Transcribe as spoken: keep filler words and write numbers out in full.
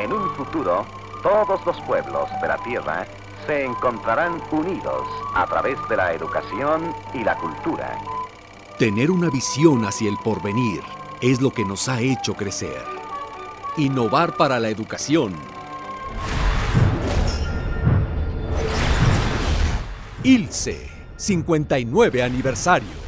en un futuro, todos los pueblos de la Tierra se encontrarán unidos a través de la educación y la cultura. Tener una visión hacia el porvenir es lo que nos ha hecho crecer. Innovar para la educación. I L S E, cincuenta y nueve aniversario.